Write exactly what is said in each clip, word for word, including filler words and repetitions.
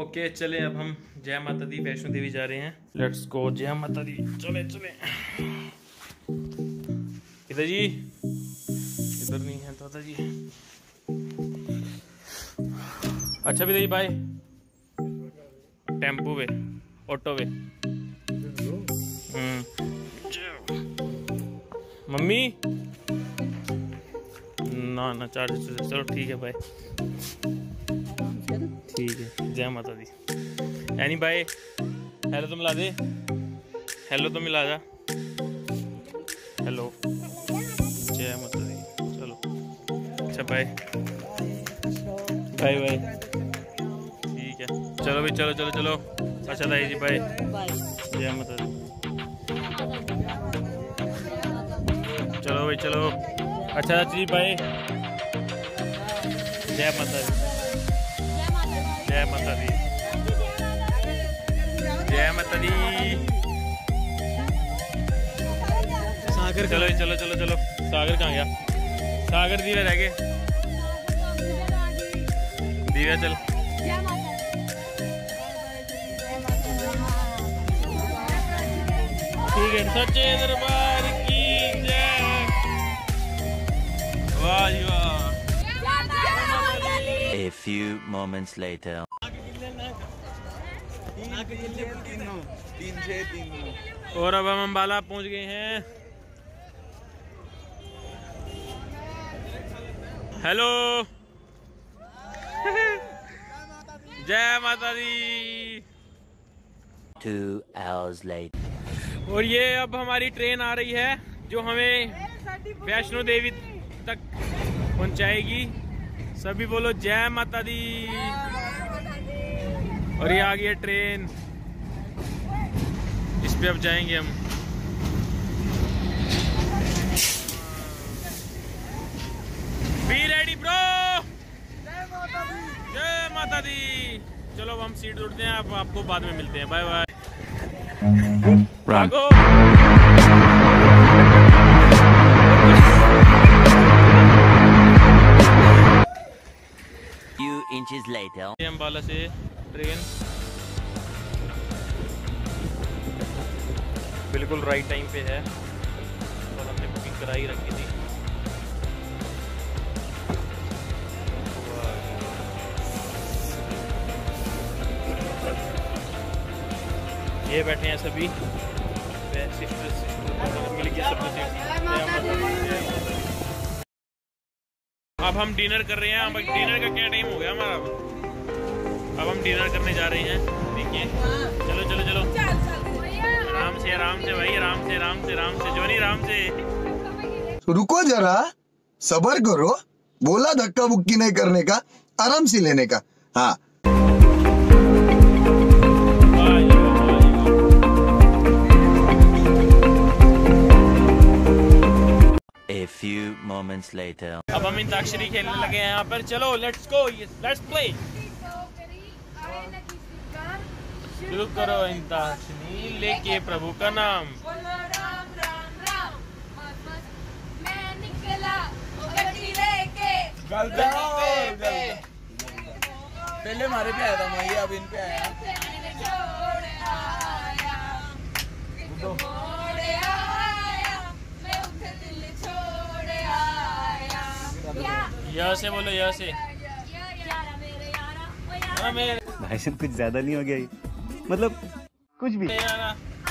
Okay चले अब हम जय माता दी वैष्णो देवी जा रहे हैं। लेट्स गो जय माता दी। चले चले। इधर जी, इधर नहीं है दादा जी। अच्छा भी बाय। टेम्पो पे, ऑटो पे। मम्मी ना ना चार्ज। चलो ठीक है बाय। ठीक है जय माता दी। Any bye. हेलो तो मिला दे। हेलो तो मिला जा। हेलो जय माता दी। चलो अच्छा बाय बाय बाय। ठीक है चलो भाई, चलो चलो चलो। अच्छा दाई जी बाय। जय माता दी। चलो भाई चलो। अच्छा जी बाय। जय माता दी। जय माता दी। जय माता दी। सागर चलो चलो चलो चलो। सागर कहाँ गया? सागर दिव्या रह गए। दिव्या चल। ठीक है सच्चे दरबार की जय। वाह जी वाह। A few moments later. और अब हम अम्बाला पहुंच गए हैं। हेलो जय माता दी। Two hours later. और ये अब हमारी ट्रेन आ रही है जो हमें वैष्णो देवी तक पहुंचाएगी। सभी बोलो जय माता दी। और ये आ गई है ट्रेन। इस पे अब जाएंगे हम। Be ready bro. जय माता दी। चलो अब हम सीट उठते हैं। आप आपको बाद में मिलते हैं। Bye bye. भागो। Few inches later. अम्बाला से ट्रेन बिल्कुल राइट टाइम पे है और हमने बुकिंग कराई रखी थी। ये बैठे हैं सभी सिस्टर सिस्टर मिल के सब। अब हम डिनर कर रहे हैं। अब डिनर का क्या टाइम हो गया हमारा? अब हम डिनर करने जा रहे हैं। देखिए चलो चलो चलो। आराम से आराम से भाई, आराम से आराम से आराम से जोनी, आराम से। रुको जरा, सबर करो। बोला धक्का बुक्की नहीं करने का, आराम से लेने का। हाँ A few moments later. अब हम अंताक्षरी खेलने लगे हैं यहाँ पर। चलो लेट्स गो, लेट्स प्ले। शुरू करो अंताक्षरी लेके प्रभु का नाम। पहले हमारे पे आया था मैं, अब इन पे आया। यहाँ से बोलो, यहाँ से। भाई साहब कुछ ज्यादा नहीं हो गया ये? मतलब कुछ भी। यारा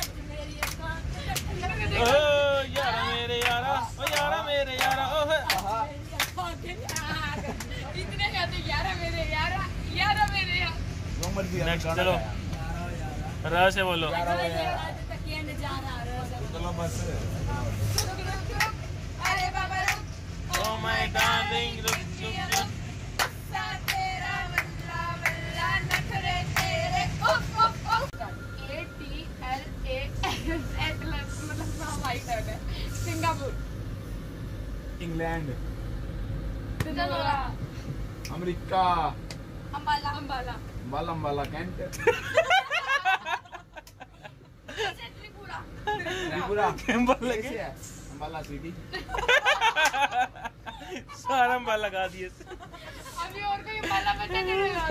ओ यारा मेरे यारा, ओ यारा मेरे यारा, ओ इतने ज्यादा यारा मेरे यारा, यारा मेरे यारा। नेक्स्ट चलो, र से बोलो। चलो बस। अरे बाबा ओ माय डार्लिंग रुक रुक रुक। तेरा बल्ला बल्ला नखरे तेरे ओ ओ ओ। A T L A S मतलब हमारी तरफ है। Singapore, England, Delhi, America, Ambala Ambala Ambala Ambala cantt, Tripura Tripura, Ambala के अंबाला सिटी। सारा अंबाला लगा दिए। अभी और कोई पहला बच्चा गिरेगा।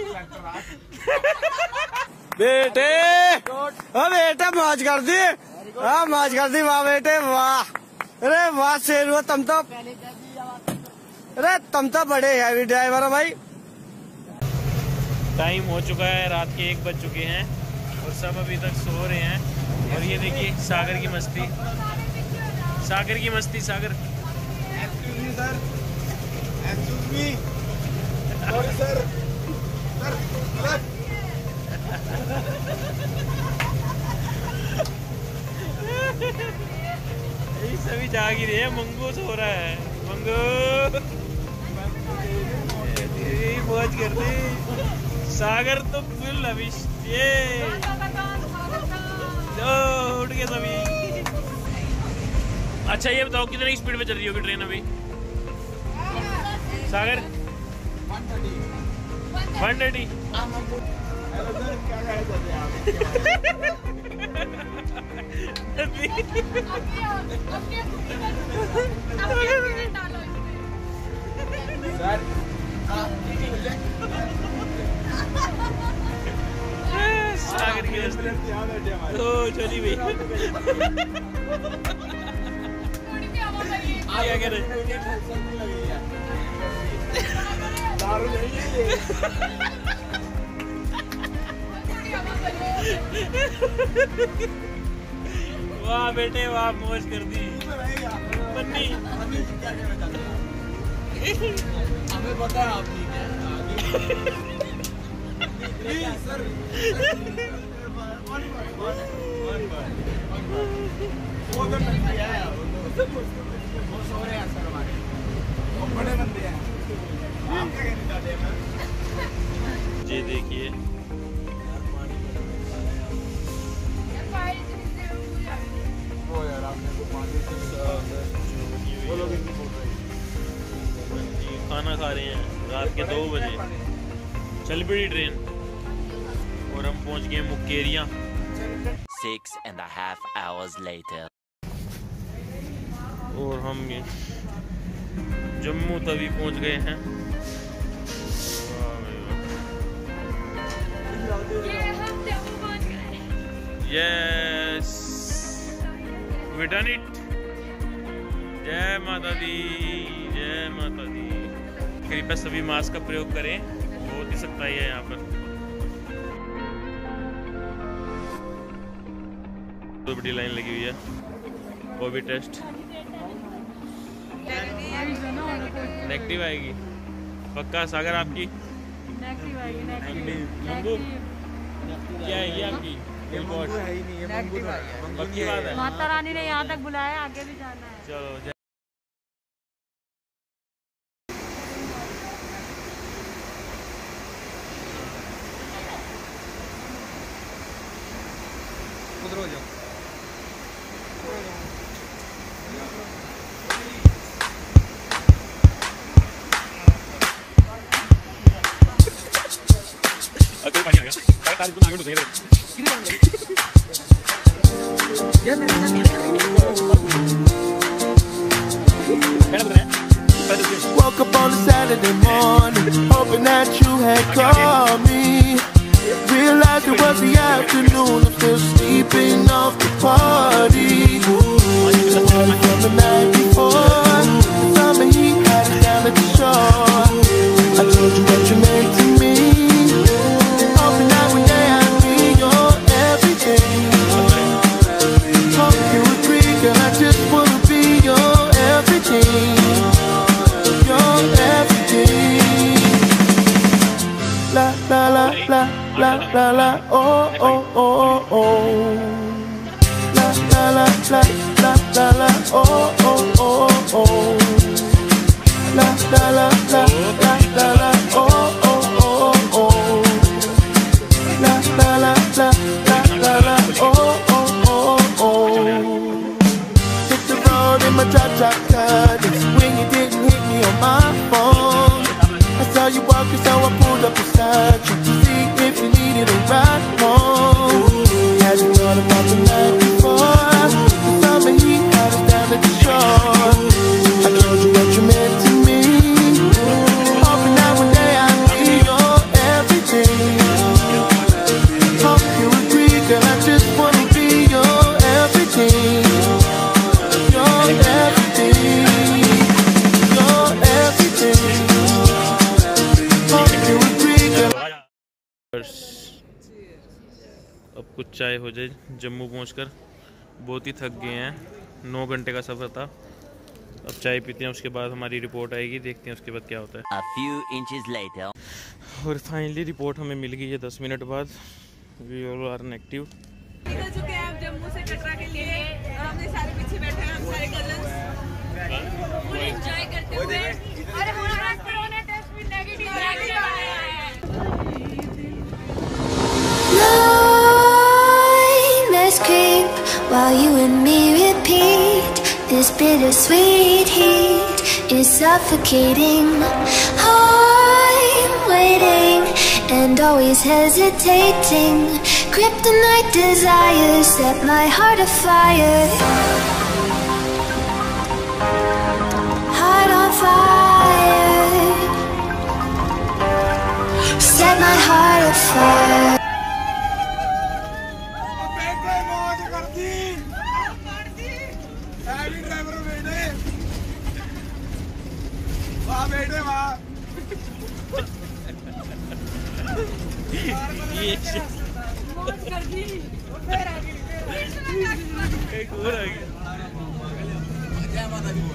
बेटे हाँ बेटे मौज कर दी, हाँ मौज कर दी, वाह बेटे वाह, अरे वाह शेर हुआ तुम तो, अरे तुम तो बड़े हैवी ड्राइवर हो भाई। टाइम हो चुका है, रात के एक बज चुके हैं और सब अभी तक सो रहे हैं। और ये देखिए सागर की मस्ती, सागर की मस्ती, Sagar sir excuse me, sorry sir, sir ये सभी जाग ही रहे हैं। मंगू सो रहा है, मंगू मौज कर दी। सागर तो फुल अभी ये उठ गए सभी। अच्छा ये बताओ कितनी स्पीड में चल रही होगी ट्रेन अभी सागर? One thirty. सागर की तो चली भाई। क्या कह रहे? वाह बेटे वाह, मौज कर दी। पन्नी हमें पता है आपने सर वो तो नहीं आया, वो सो रहे हैं सर हमारे, वो बड़े बंदे हैं। आप क्या कहना चाहते हैं मैम? जी देखिए वो यार आपने तो पानी से वो लोग इतनी बोल रहे हैं। खाना खा रहे हैं रात के दो बजे, चल पड़ी ट्रेन और हम पहुंच गए Mukerian. Six and a half hours later. और हम ये जम्मू तवी पहुंच गए हैं। Yes we done it. जय माता दी, जय माता दी। कृपया सभी मास्क का प्रयोग करें, बहुत ही सख्ताई है यहाँ पर। तो बड़ी लाइन लगी हुई है, वो भी टेस्ट नेगेटिव आएगी पक्का। सागर आपकी नेगेटिव आएगी, मंगू क्या आएगी आपकी? पक्की बात है। माता रानी ने यहाँ तक बुलाया, आगे भी जाना है। चलो जय। उधर हो जाओ। अगर पानी आ गया तारीख को आगे तो सही रहेगा। Woke up on a Saturday morning, hoping that you had called me. Realized it was the afternoon, I'm still sleeping off the party. Party from the night before, summer heat had us down at the shore. I told you what you meant to me, hoping that one day I'd be your everything. Hope you agree, girl, I just wanna be your everything. Your everything. La la la la la la la oh oh oh oh. La la la la la la la oh oh oh oh. La la la la la la la oh oh oh oh. La la la la la la la oh oh oh oh. Hit the road in my drop top cut when you didn't hit me on my phone. I saw you walking, so I pulled up beside you to see if you needed a ride home. Had you thought about the night before? The summer heat had us down at the shore. I told you what you meant to me, अब कुछ चाय हो जाए। जम्मू पहुंचकर बहुत ही थक गए हैं, नौ घंटे का सफ़र था। अब चाय पीते हैं, उसके बाद हमारी रिपोर्ट आएगी, देखते हैं उसके बाद क्या होता है। A few inches later. और फाइनली रिपोर्ट हमें मिल गई है दस मिनट बाद। We all are negative. निकल चुके हैं आप जम्मू से कटरा के लिए और हमने सारे पीछे बैठे हैं, हम सारे कजन्स फुल एंजॉय करते हुए। और हमारा कोरोना टेस्ट भी नेगेटिव आया है। Let's creep while you and me repeat. This bittersweet heat is suffocating. I'm waiting and always hesitating. Kryptonite desires set my heart afire. Heart on fire. Set my heart afire. बेटे मौज कर दी, heavy driver बेटे, वाह बेटे वाह। मौज कर दी, फिर आ गई, एक और आ गया। जय माता दी बोल।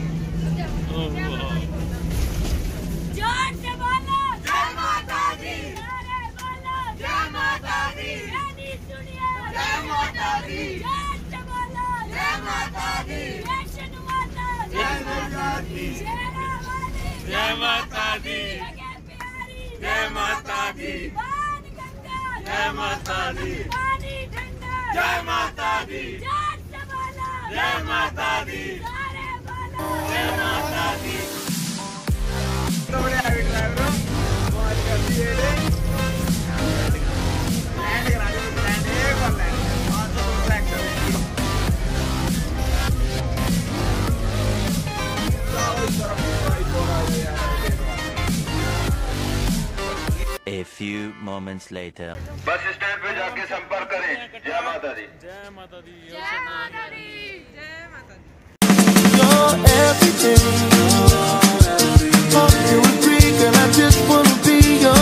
जोर से बोलो जय माता दी, नारे बोलो जय माता दी, रानी सुनिए जय माता दी, जोर से बोलो जय माता दी, वैष्णो माता जय माता दी, शेरा वाली जय माता दी, जगह प्यारी जय माता दी, बाण गंगा जय माता दी, पानी ठंडा जय माता दी, जोर से बोलो जय माता दी, नारे बोलो जय माता दी। तो बड़े हैवी ड्राइवर मौज कर दी बेटे। लैंड करा दे, लैंड एक और लैंड और तो ट्रैक कर। A few moments later. Bus stand पे जाके संपर्क करें। जय माता दी। जय माता दी। जय माता दी, जय माता दी। You're everything. Hope you agree, girl, I just wanna be your.